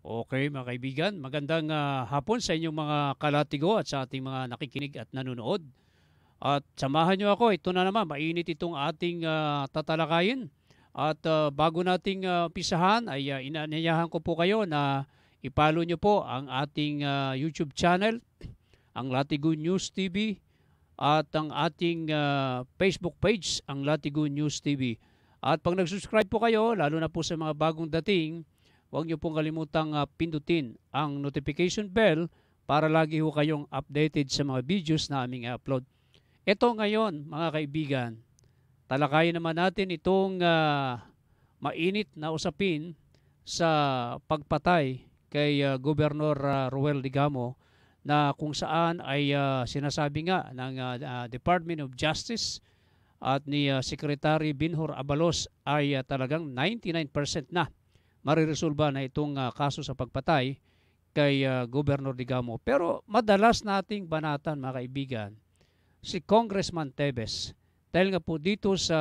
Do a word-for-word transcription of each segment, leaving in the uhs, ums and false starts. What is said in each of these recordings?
Okay, mga kaibigan, magandang ah, hapon sa inyong mga kalatigo at sa ating mga nakikinig at nanonood. At samahan niyo ako, ito na naman, mainit itong ating ah, tatalakayin. At ah, bago nating ah, pisahan, ay uh, inaanyayahan ko po kayo na ipalo niyo po ang ating ah, YouTube channel, ang Latigo News T V, at ang ating ah, Facebook page, ang Latigo News T V. At pag nag-subscribe po kayo, lalo na po sa mga bagong dating, huwag niyo pong kalimutang ah, pindutin ang notification bell para lagi ho kayong updated sa mga videos na aming upload. Ito ngayon, mga kaibigan, talakayin naman natin itong ah, mainit na usapin sa pagpatay kay ah, Gobernador ah, Ruel Digamo, na kung saan ay ah, sinasabi nga ng ah, ah, Department of Justice at ni ah, Secretary Binhor Abalos ay ah, talagang ninety-nine percent na mariresolba na itong ah, kaso sa pagpatay kay ah, Gobernador Digamo. Pero madalas nating banatan, mga kaibigan, si Congressman Tevez. Dahil nga po dito sa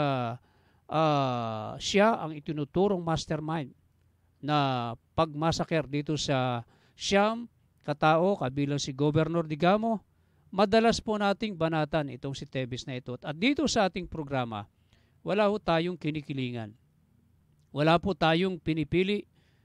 ah, siya ang itinuturong mastermind na pagmasaker dito sa siyam katao kabilang si Governor Digamo. Madalas po nating banatan itong si Tevez na ito. At dito sa ating programa, wala po tayong kinikilingan. Wala po tayong pinipili.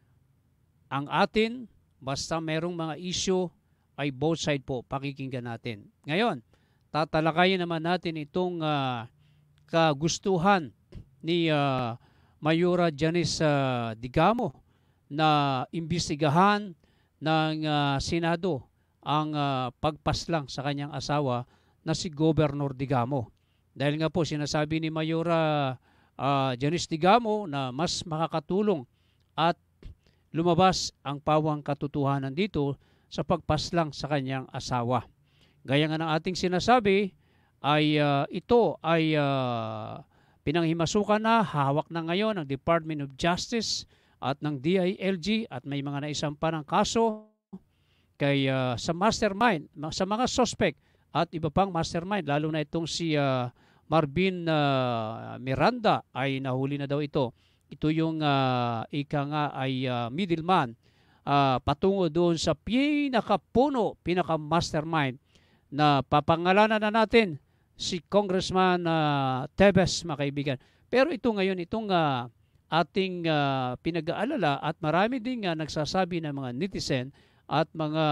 Ang atin, basta merong mga issue, ay both side po pakikinggan natin. Ngayon, tatalakayin naman natin itong ah, kagustuhan ni ah, Mayora Janice ah, Digamo na imbestigahan ng ah, Senado ang ah, pagpaslang sa kanyang asawa na si Governor Digamo. Dahil nga po sinasabi ni Mayora ah, Janice Digamo na mas makakatulong at lumabas ang pawang katotohanan dito sa pagpaslang sa kanyang asawa. Gaya nga ng ating sinasabi, ay ah, ito ay ah, pinanghimasukan na, hawak na ngayon ng Department of Justice at ng D I L G, at may mga naisampa ng kaso kay ah, sa mastermind, sa mga suspect at iba pang mastermind, lalo na itong si ah, Marvin ah, Miranda ay nahuli na daw ito. Ito yung ah, ika nga ay ah, middleman ah, patungo doon sa pinakapuno, pinaka-mastermind na papangalanan na natin si Congressman uh, Tevez, mga kaibigan. Pero ito ngayon, itong uh, ating uh, pinag-aalala at marami din uh, nagsasabi ng mga netizen at mga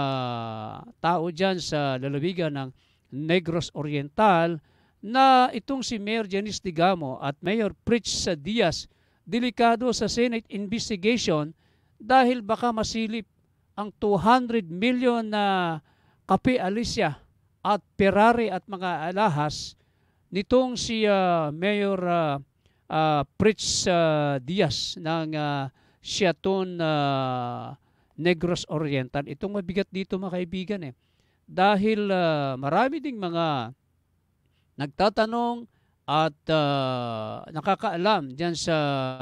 tao dyan sa lalawigan ng Negros Oriental na itong si Mayor Janice Digamo at Mayor Pritch Diaz delikado sa Senate investigation dahil baka masilip ang two hundred million na kape Alicia at Ferrari at mga alahas nitong si uh, Mayor uh, uh, Pritch uh, Diaz ng uh, Siaton uh, Negros Oriental. Itong mabigat dito, mga kaibigan, eh. Dahil uh, marami ding mga nagtatanong at uh, nakakaalam dyan sa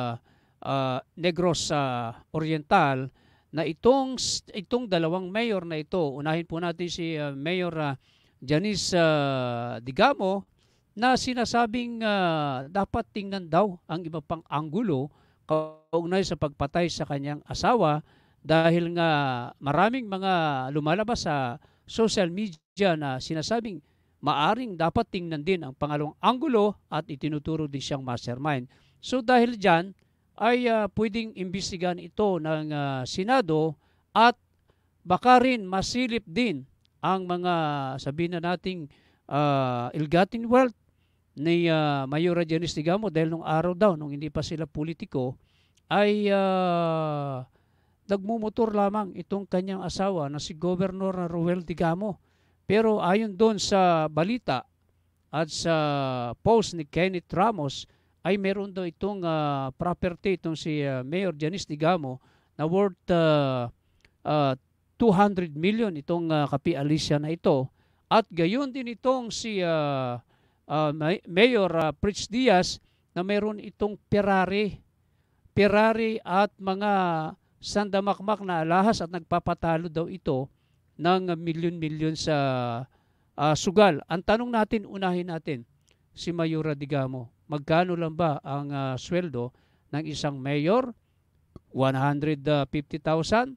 uh, Negros uh, Oriental na itong itong dalawang mayor na ito, unahin po natin si uh, Mayor uh, Janice uh, Digamo, na sinasabing uh, dapat tingnan daw ang iba pang anggulo kaugnay sa pagpatay sa kanyang asawa dahil nga maraming mga lumalabas sa social media na sinasabing maaring dapat tingnan din ang pangalawang anggulo at itinuturo din siyang mastermind. So dahil dyan ay uh, pwedeng imbestigahan ito ng uh, Senado at baka rin masilip din ang mga sabihin na nating uh, ill-gotten wealth ni uh, Mayora Janice Digamo dahil nung araw daw, nung hindi pa sila politiko, ay uh, nagmumotor lamang itong kanyang asawa na si Governor Ruel Digamo. Pero ayon doon sa balita at sa post ni Kenneth Ramos, ay meron daw itong uh, property itong si uh, Mayor Janice Digamo na worth uh, uh, two hundred million itong uh, Kapi Alicia na ito. At gayon din itong si uh, uh, Mayor uh, Pritch Diaz na meron itong Ferrari. Ferrari at mga sandamakmak na alahas at nagpapatalo daw ito ng milyon-milyon sa uh, sugal. Ang tanong natin, unahin natin, si Mayora Digamo, magkano lang ba ang uh, sweldo ng isang mayor? one hundred fifty thousand?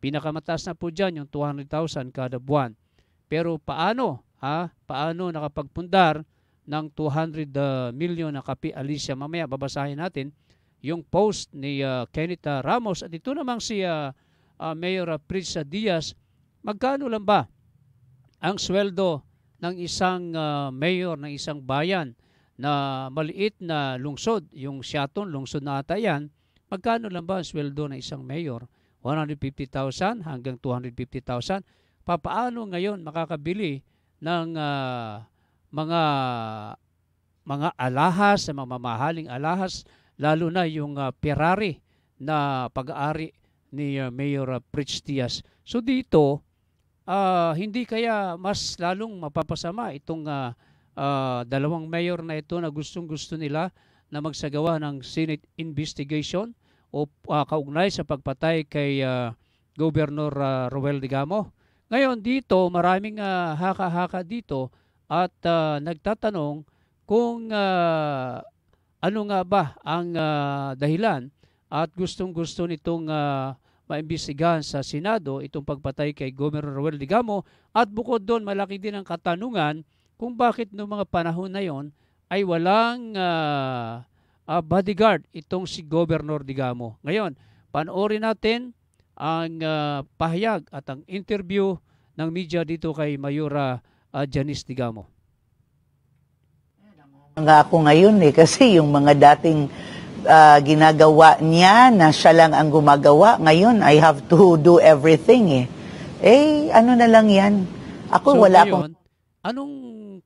Pinakamataas na po dyan yung two hundred thousand kada buwan. Pero paano, ha? Paano nakapagpundar ng two hundred million na Kapi Alicia? Mamaya babasahin natin yung post ni uh, Kenneth uh, Ramos. At ito namang si uh, uh, Mayor uh, Pritz Diaz. Magkano lang ba ang sweldo ng isang uh, mayor ng isang bayan na maliit na lungsod? Yung Siaton, lungsod na ata yan. Magkano lang ba ang sweldo ng isang mayor? one hundred fifty thousand hanggang two hundred fifty thousand. Papaano ngayon makakabili ng uh, mga mga alahas, mga mamahaling alahas, lalo na yung uh, Ferrari na pag-aari ni uh, Mayor uh, Pritz Diaz. So dito, uh, hindi kaya mas lalong mapapasama itong uh, uh, dalawang mayor na ito na gustong-gusto nila na magsagawa ng Senate investigation o uh, kaugnay sa pagpatay kay uh, Governor uh, Roel Digamo. Ngayon dito, maraming uh, haka-haka dito at uh, nagtatanong kung uh, ano nga ba ang uh, dahilan at gustong-gusto nitong uh, maimbestigahan sa Senado itong pagpatay kay Governor Roel Digamo. At bukod doon, malaki din ang katanungan kung bakit noong mga panahon na yon ay walang uh, Uh, bodyguard itong si Governor Digamo. Ngayon, panoorin natin ang uh, pahayag at ang interview ng media dito kay Mayora uh, Janice Digamo. Nga ako ngayon eh, kasi yung mga dating uh, ginagawa niya na siya lang ang gumagawa, ngayon I have to do everything eh. Eh, ano na lang yan. Ako so, wala ngayon, akong... Anong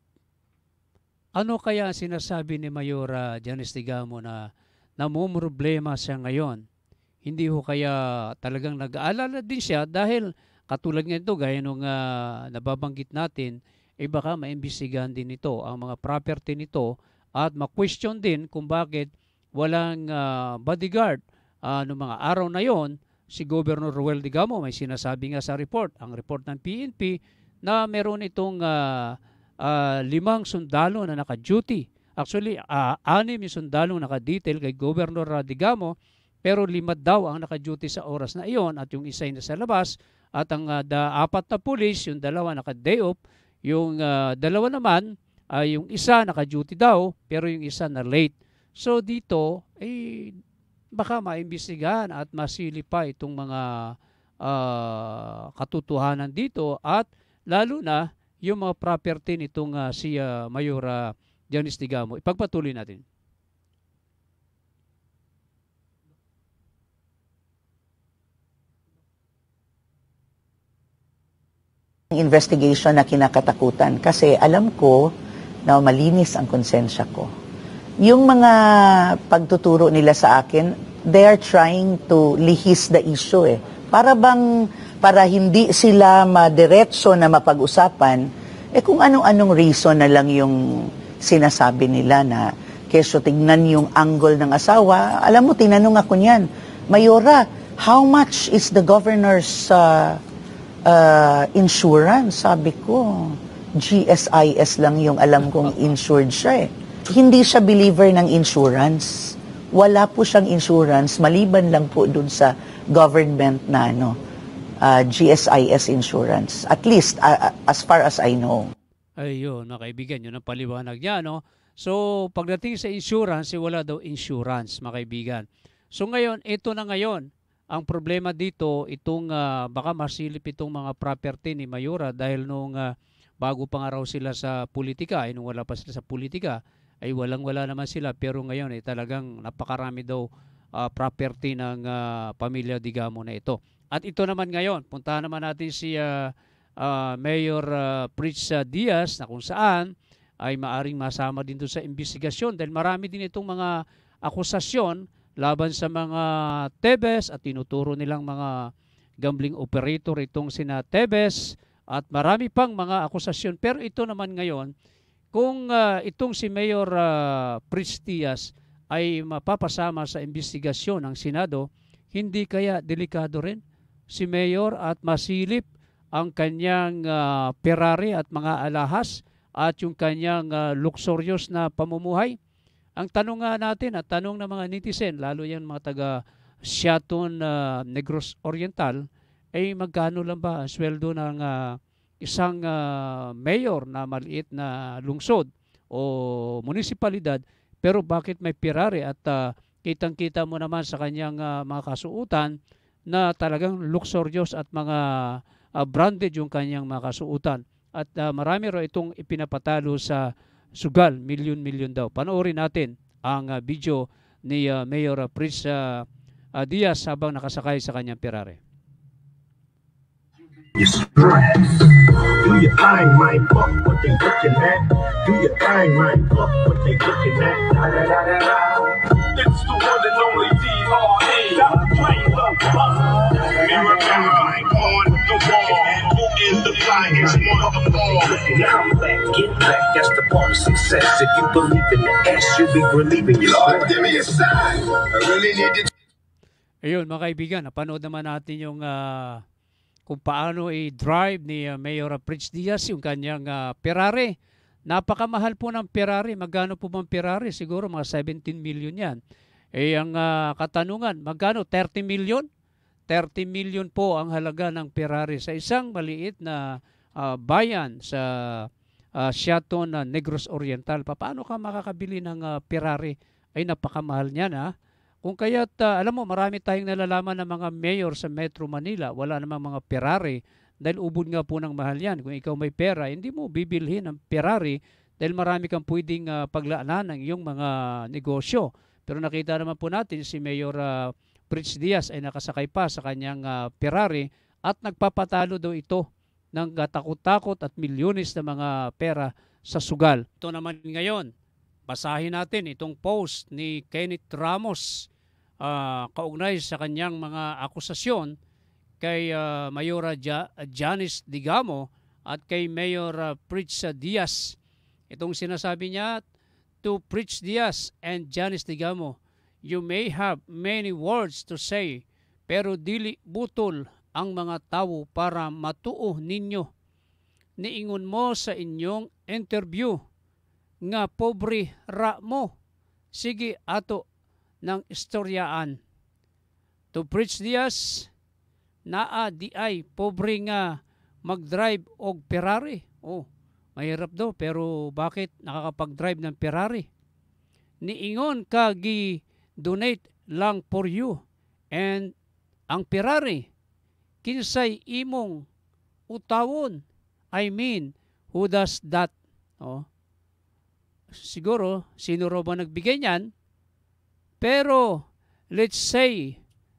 Ano kaya sinasabi ni Mayora Janice Digamo na namumroblema siya ngayon? Hindi ho kaya talagang nag-aalala din siya dahil katulad nga ito, gaya nung uh, nababanggit natin, eh baka maimbestigahan din ito ang mga property nito at ma-question din kung bakit walang uh, bodyguard uh, noong mga araw na yon. Si Governor Roel Digamo may sinasabi nga sa report, ang report ng P N P, na meron itong uh, Uh, limang sundalo na naka-duty. Actually, uh, anim yung sundalo naka-detail kay Governor Digamo, pero lima daw ang naka-duty sa oras na iyon at yung isa na sa labas. At ang uh, da, apat na pulis, yung dalawa naka-day off, yung uh, dalawa naman, uh, yung isa naka-duty daw, pero yung isa na late. So dito, eh, baka maimbestigahan at masili pa itong mga uh, katotohanan dito at lalo na yung mga property nitong uh, si uh, Mayora Janice Digamo. Ipagpatuloy natin. Investigation na kinakatakutan kasi alam ko na malinis ang konsensya ko. Yung mga pagtuturo nila sa akin, they are trying to lihis the issue eh. Para bang para hindi sila madiretso na mapag-usapan, eh kung anong-anong reason na lang yung sinasabi nila na keso tignan yung angle ng asawa. Alam mo, tinanong ako niyan, Mayora, how much is the governor's uh, uh, insurance? Sabi ko, G S I S lang yung alam kong insured siya eh. Hindi siya believer ng insurance. Wala po siyang insurance, maliban lang po dun sa government na ano, Uh, G S I S insurance. At least, uh, as far as I know. Ayun, mga kaibigan, yun ang paliwanag niya, no? So, pagdating sa insurance, eh, wala daw insurance, mga kaibigan. So, ngayon, ito na ngayon. Ang problema dito, itong uh, baka masilip itong mga property ni Mayora dahil nung uh, bago pa nga raw sila sa politika, ay nung wala pa sila sa politika, ay walang-wala naman sila. Pero ngayon, eh, talagang napakarami daw uh, property ng uh, pamilya Digamo na ito. At ito naman ngayon, puntahan naman natin si uh, uh, Mayor uh, Pritz Diaz na kung saan ay maaring masama din doon sa investigasyon dahil marami din itong mga akusasyon laban sa mga Tebes at tinuturo nilang mga gambling operator itong sina Tebes at marami pang mga akusasyon. Pero ito naman ngayon, kung uh, itong si Mayor uh, Pritz Diaz ay mapapasama sa investigasyon ng Senado, hindi kaya delikado rin si Mayor at masilip ang kanyang uh, Ferrari at mga alahas at yung kanyang uh, luxurious na pamumuhay? Ang tanong nga natin at tanong ng mga netizen, lalo yan mga taga Siaton uh, Negros Oriental, Eh magkano lang ba ang sweldo ng ah, isang ah, mayor na maliit na lungsod o munisipalidad, pero bakit may Ferrari at ah, kitang-kita mo naman sa kanyang ah, mga kasuotan na talagang luxurious at mga ah, branded yung kanyang mga kasuotan. At ah, marami raw itong ipinapatalo sa sugal, milyon-milyon daw. Panoorin natin ang ah, video ni ah, Mayor ah, Pris ah, ah, Diaz habang nakasakay sa kanyang Ferrari. You stress. Do your thing, man. Fuck what they looking at. Do your thing, man. Fuck what they looking at. Da, da, da, da, da. It's the one and only D R A. Stop playing the bus. Mirror, mirror, on the wall. Who is the flyest one of them all? Come back, get back. That's the part of success. If you believe in the S, you'll be relieving your Lord, give me a sign. I really need to. Ayun mga kaibigan, napanood naman natin yung ah, kung paano i-drive ni uh, Mayor Prince Diaz yung kanyang uh, Ferrari. Napakamahal po ng Ferrari. Magkano po bang Ferrari? Siguro mga seventeen million yan. Eh ang uh, katanungan, magkano? thirty million? thirty million po ang halaga ng Ferrari sa isang maliit na uh, bayan sa uh, Siaton, uh, Negros Oriental. Paano ka makakabili ng uh, Ferrari? Ay napakamahal niyan ha. Kung kaya't, uh, alam mo, marami tayong nalalaman ng mga mayor sa Metro Manila. Wala namang mga Ferrari dahil ubod nga po ng mahal yan. Kung ikaw may pera, hindi mo bibilhin ng Ferrari dahil marami kang pwedeng uh, paglaanan ng iyong mga negosyo. Pero nakita naman po natin si Mayor uh, Prince Diaz ay nakasakay pa sa kanyang uh, Ferrari at nagpapatalo daw ito ng uh, takot-takot at milyones na mga pera sa sugal. Ito naman ngayon, basahin natin itong post ni Kenneth Ramos uh, kaugnay sa kanyang mga akusasyon kay uh, Mayora ja- Janice Digamo at kay Mayor uh, Prince Diaz. Itong sinasabi niya, to Prince Diaz and Janice Digamo, you may have many words to say, pero dili butol ang mga tao para matuo ninyo. Niingon mo sa inyong interview nga pobre ra mo. Sige ato ng istoryaan. To Prince Diaz, naa di ay pobre nga mag-drive og Ferrari. Oh, mahirap daw pero bakit nakakapag-drive ng Ferrari? Niingon ka gi-donate lang for you and ang Ferrari kinsay imong utawon. I mean, who does that? Oh. Siguro, sino raw ba nagbigay niyan? Pero, let's say,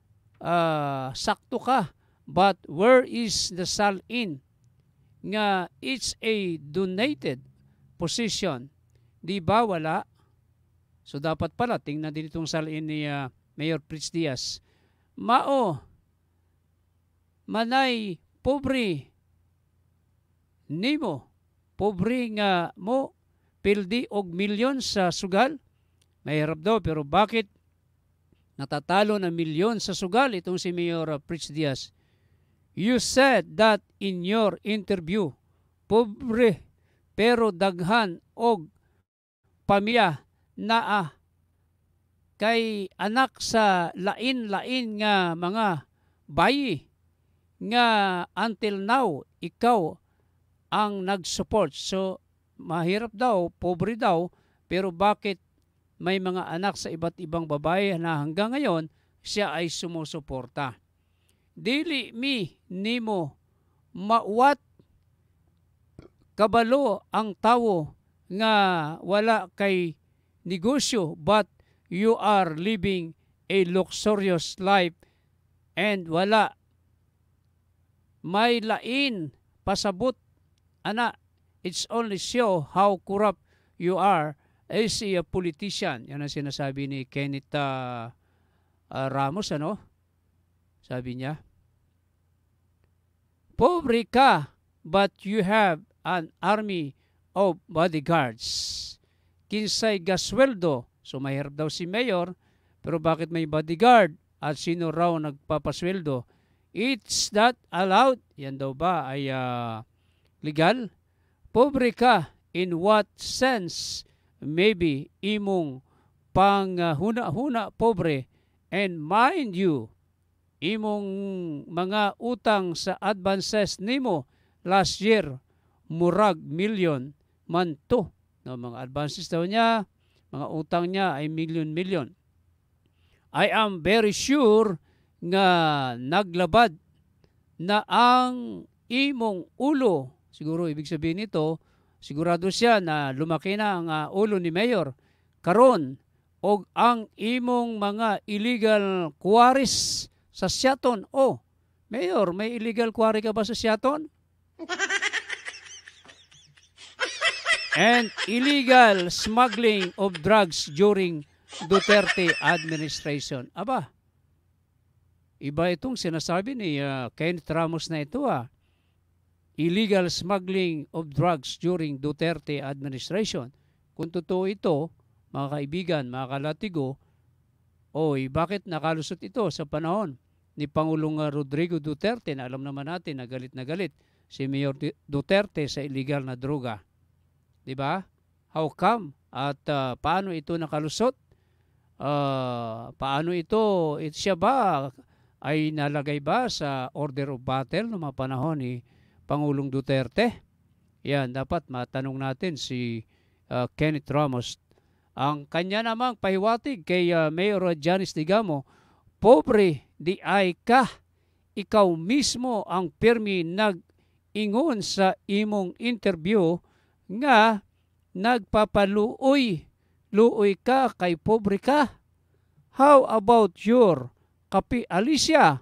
uh, sakto ka. But where is the sell-in? Nga it's a donated position. Di ba wala? So, dapat pala, tingnan din itong sell-in ni uh, Mayor Prince Diaz. Mao, manay, pobre, nimo, pobre nga mo, pildi og milyon sa sugal. Mahirap daw pero bakit natatalo ng milyon sa sugal itong si Mayor Prince Diaz? You said that in your interview, pobre pero daghan og pamilya naa kay anak sa lain-lain nga mga bayi nga until now ikaw ang nag-support. So mahirap daw, pobre daw, pero bakit may mga anak sa iba't ibang babae na hanggang ngayon siya ay sumusuporta? Dili mi nimo mauwat kabalo ang tawo nga wala kay negosyo but you are living a luxurious life and wala may lain pasabot ana. It's only show how corrupt you are as a politician. Yan ang sinasabi ni Kenneth uh, uh, Ramos, ano? Sabi niya, pobre ka, but you have an army of bodyguards. Kinsay gasweldo. So mahirap daw si Mayor, pero bakit may bodyguard? At sino raw nagpapasweldo? It's not allowed. Yan daw ba ay uh, legal? Pobre ka, in what sense? Maybe imong pang uh, huna-huna pobre. And mind you, imong mga utang sa advances nimo last year murag million man to. No, mga advances daw niya, mga utang niya ay million-million. I am very sure nga naglabad na ang imong ulo. Siguro ibig sabihin nito, sigurado siya na lumaki na ang uh, ulo ni Mayor karon og ang imong mga illegal quarries sa Seaton. Oh, Mayor, may illegal quarry ka ba sa Seaton? And illegal smuggling of drugs during Duterte administration. Aba, iba itong sinasabi ni uh, Kenneth Ramos na ito ah. Illegal smuggling of drugs during Duterte administration. Kung totoo ito, mga kaibigan, mga kalatigo, oy, bakit nakalusot ito sa panahon ni Pangulong Rodrigo Duterte na alam naman natin na galit na galit si Mayor Duterte sa illegal na droga? Diba? How come? At uh, paano ito nakalusot? Uh, paano ito? It siya ba ay nalagay ba sa order of battle noong mga panahon ni Pangulong Duterte? Yan, dapat matanong natin si uh, Kenneth Ramos. Ang kanya namang pahiwatig kay uh, Mayor Janice Digamo, pobre di ay ka, ikaw mismo ang pirmi nag-ingon sa imong interview nga nagpapaluoy, luoy ka kay pobre ka. How about your kapi Alicia?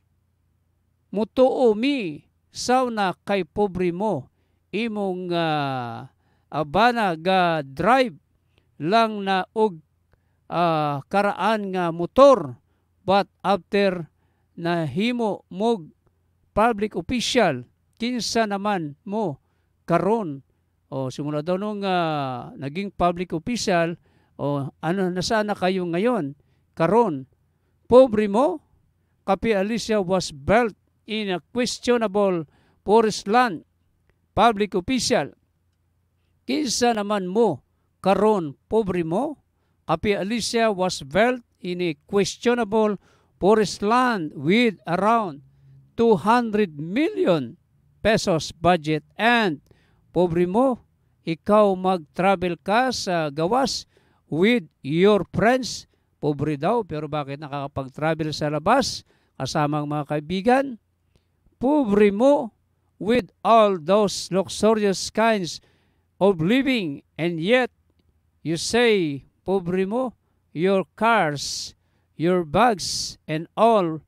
Mutuo mi sauna kay pobre mo. Imong uh, abana ga drive lang na og uh, karaan nga motor. But after na himo mog public official, kinsa naman mo karon? O simula daw nung uh, naging public official, o ano, nasaan na kayo ngayon? Karon, pobre mo, Kapi Alicia was built in a questionable forest land, public official. Kinsa naman mo, karon, pobre mo, Kapi Alicia was built in a questionable forest land with around two hundred million pesos budget and pobre mo, ikaw mag-travel ka sa gawas with your friends. Pobre daw, pero bakit nakakapag-travel sa labas kasama ang mga kaibigan? Pobre mo with all those luxurious kinds of living and yet you say, pobre mo, your cars, your bags, and all.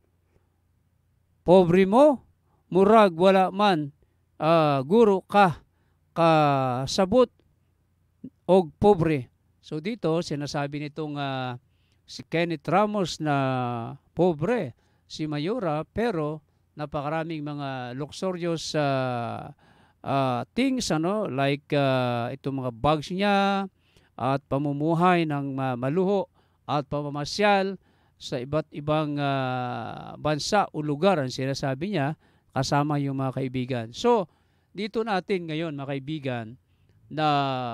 Pobre mo, murag wala man uh, guro ka kasabot og pobre. So dito sinasabi nitong uh, si Kenneth Ramos na pobre si Mayora, pero napakaraming mga luxurious uh, uh, things ano, like uh, itong mga bags niya at pamumuhay ng uh, maluho at pamamasyal sa iba't ibang uh, bansa o lugar ang sinasabi niya kasama yung mga kaibigan. So dito natin ngayon mga kaibigan na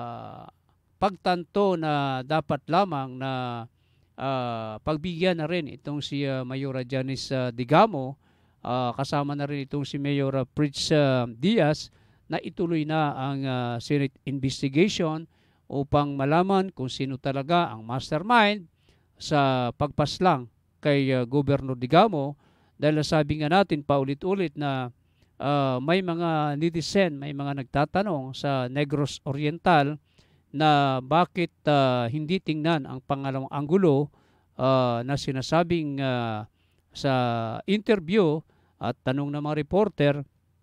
pagtanto na dapat lamang na uh, pagbigyan na rin itong si uh, Mayora Janice uh, Digamo, uh, kasama na rin itong si Mayora Pritz uh, Diaz na ituloy na ang uh, Senate investigation upang malaman kung sino talaga ang mastermind sa pagpaslang kay uh, Gobernador Digamo, dahil sabi nga natin paulit-ulit na Uh, may mga netizen, may mga nagtatanong sa Negros Oriental na bakit uh, hindi tingnan ang pangalawang anggulo uh, na sinasabing uh, sa interview at tanong ng mga reporter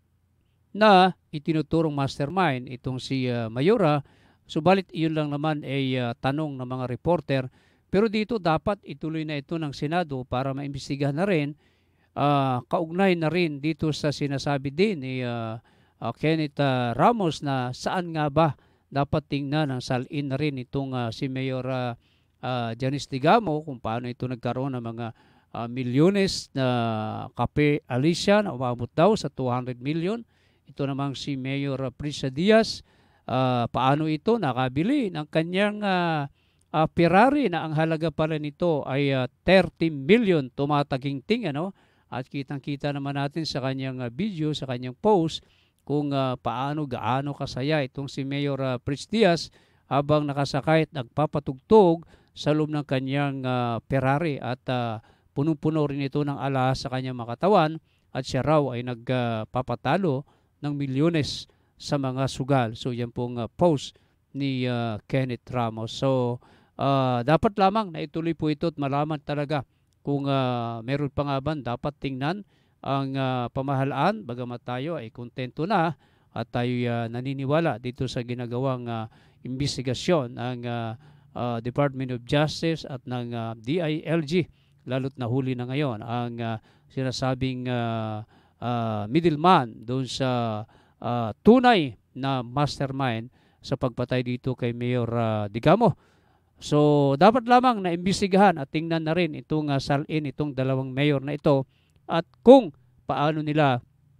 na itinuturong mastermind itong si uh, Mayora. Subalit iyon lang naman ay uh, tanong ng mga reporter. Pero dito dapat ituloy na ito ng Senado para maimbestigahan na rin. Uh, kaugnay na rin dito sa sinasabi din ni uh, uh, Kenneth uh, Ramos na saan nga ba dapat tingnan ang salin na rin itong uh, si Mayor uh, uh, Janice Digamo, kung paano ito nagkaroon ng mga uh, milyones na Kape Alicia na umabot daw sa two hundred million. Ito namang si Mayor uh, Prisa Diaz, uh, paano ito nakabili ng kanyang uh, uh, Ferrari na ang halaga pala nito ay uh, thirty million tumatagingting ano. At kitang-kita naman natin sa kanyang uh, video, sa kanyang post, kung uh, paano, gaano kasaya itong si Mayor uh, Pritz Diaz habang nakasakay at nagpapatugtog sa loob ng kanyang uh, Ferrari. At uh, punong-puno rin ito ng alahas sa kanyang makatawan at siya raw ay nagpapatalo uh, ng milyones sa mga sugal. So yan pong uh, post ni uh, Kenneth Ramos. So uh, dapat lamang na ituloy po ito at malaman talaga kung uh, meron pa nga ba dapat tingnan ang uh, pamahalaan, bagamat tayo ay kontento na at tayo uh, naniniwala dito sa ginagawang uh, investigasyon ng uh, uh, Department of Justice at ng uh, D I L G, lalo't nahuli na ngayon ang uh, sinasabing uh, uh, middleman doon sa uh, tunay na mastermind sa pagpatay dito kay Mayor uh, Digamo. So, dapat lamang na imbestigahan at tingnan na rin itong uh, salin, itong dalawang mayor na ito at kung paano nila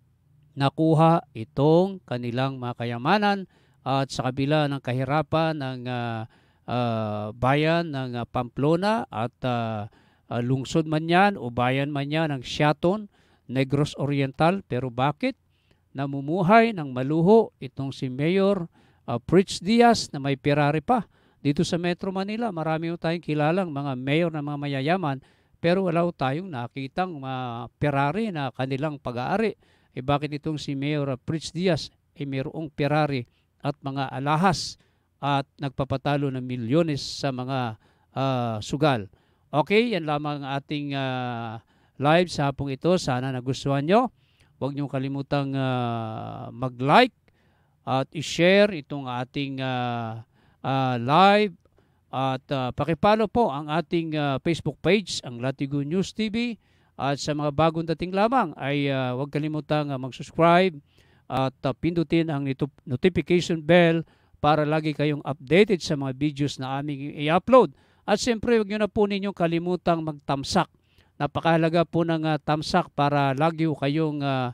nakuha itong kanilang mga kayamanan at sa kabila ng kahirapan ng uh, uh, bayan ng uh, Pamplona at uh, uh, lungsod man yan o bayan man yan ng Siaton, Negros Oriental. Pero bakit namumuhay ng maluho itong si Mayor uh, Pritz Diaz na may Ferrari pa? Dito sa Metro Manila, marami ho tayong kilalang mga mayor na mga mayayaman, pero wala ho tayong nakitang mga Ferrari na kanilang pag-aari. Eh bakit itong si Mayor Pritz Diaz ay eh, mayroong Ferrari at mga alahas at nagpapatalo ng milyones sa mga uh, sugal? Okay, yan lamang ang ating uh, live sa hapong ito. Sana nagustuhan nyo. Huwag nyo kalimutang uh, mag-like at i-share itong ating uh, Uh, live at uh, pakipalo po ang ating uh, Facebook page, ang Latigo News T V, at sa mga bagong dating lamang ay uh, huwag kalimutang uh, mag-subscribe at uh, pindutin ang notification bell para lagi kayong updated sa mga videos na aming i-upload. At siyempre huwag nyo na po ninyong kalimutang magtamsak. Napakahalaga po ng uh, tamsak para lagi kayong uh,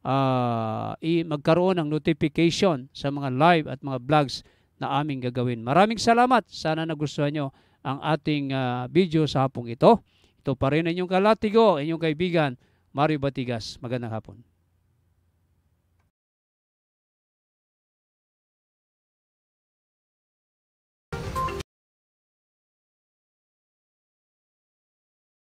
uh, i- magkaroon ng notification sa mga live at mga vlogs na aming gagawin. Maraming salamat. Sana nagustuhan nyo ang ating uh, video sa hapong ito. Ito pa rin inyong kalatigo, inyong kaibigan, Mario Batigas. Magandang hapon.